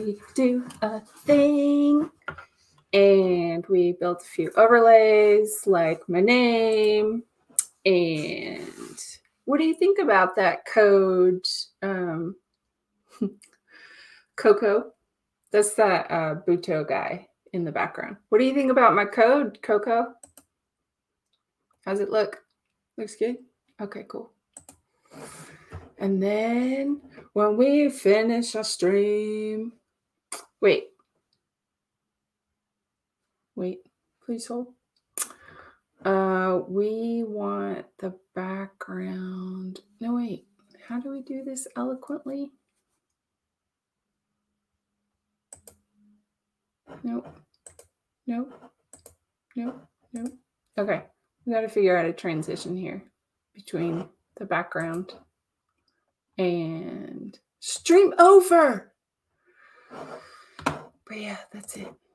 we do a thing. And we built a few overlays like my name. And what do you think about that code, Coco? That's that Buto guy in the background. What do you think about my code, Coco? How's it look? Looks good? Okay, cool. And then when we finish our stream, wait, please hold. We want the background. No, wait, how do we do this eloquently? Nope. Okay, we got to figure out a transition here between the background and stream over. But yeah, that's it.